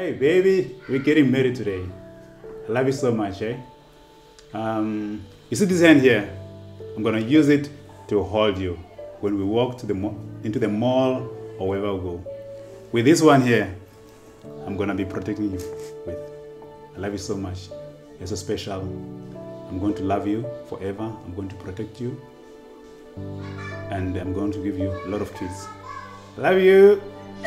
Hey baby, we're getting married today. I love you so much, eh? You see this hand here? I'm gonna use it to hold you when we walk to into the mall or wherever we go. With this one here, I'm gonna be protecting you with. I love you so much. You're so special. I'm going to love you forever. I'm going to protect you. And I'm going to give you a lot of kids. I love you.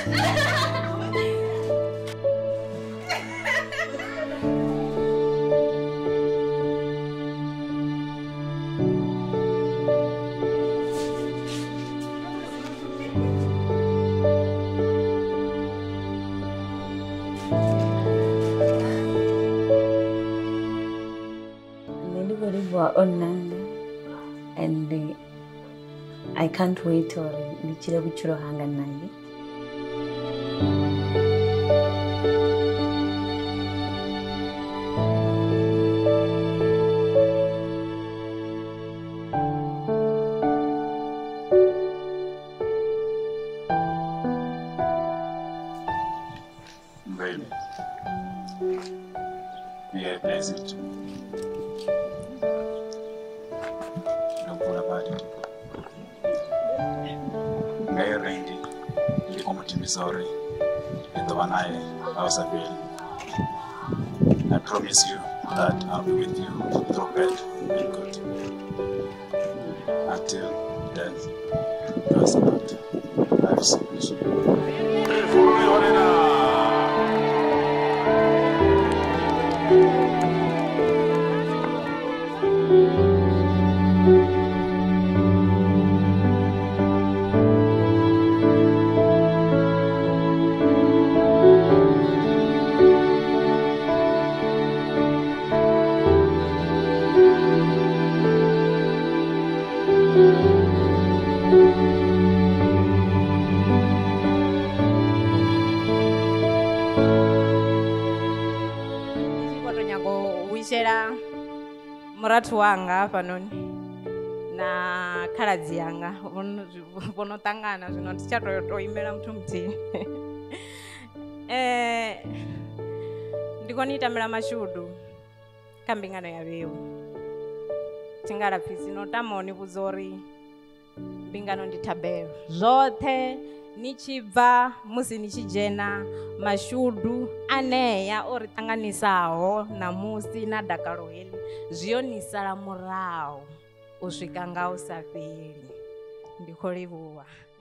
And I can't wait to nichira kuchiro hanga naye. Baby, may I bless it? Sorry, I promise you that I'll be with you through bad and good until death do us apart. I have so much. Muratu wanga panoni na khaladzi yanga vono tangana zvino tichatoimela muthu mutini ndikoniitamela mashudu kha mbingano ya veu tingalapfisi notamoni vuzori mbingano ndi thabelo zothe nichibva musi nichijena mashudu aneya ori tanganisaho na musi na dakalo heli zviyonisala murahu usvika nga usafeli ndikholivuwa.